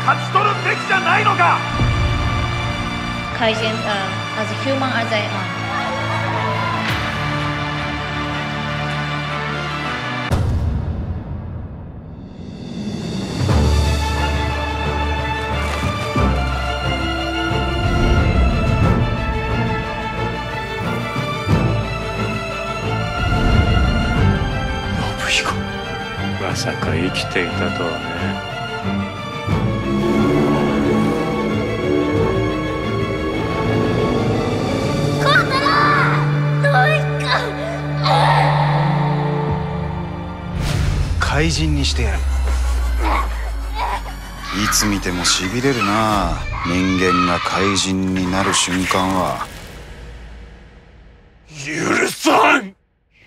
勝ち取るべきじゃないのか。 怪人as a human as I am. まさか生きていたとはね。 怪人にしてやる。いつ見てもしびれるな。人間が怪人になる瞬間は。 許さん。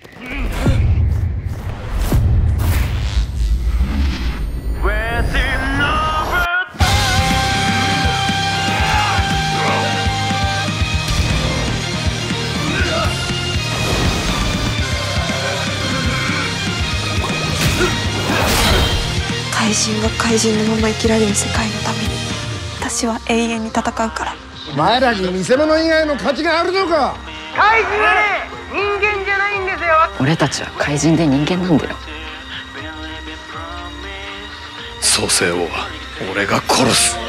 怪人が怪人のまま生きられる世界のために私は永遠に戦うから。 お前らに見せ物以外の価値があるのか。 怪人はね、人間じゃないんですよ。 俺たちは怪人で人間なんだよ。 創世王は俺が殺す。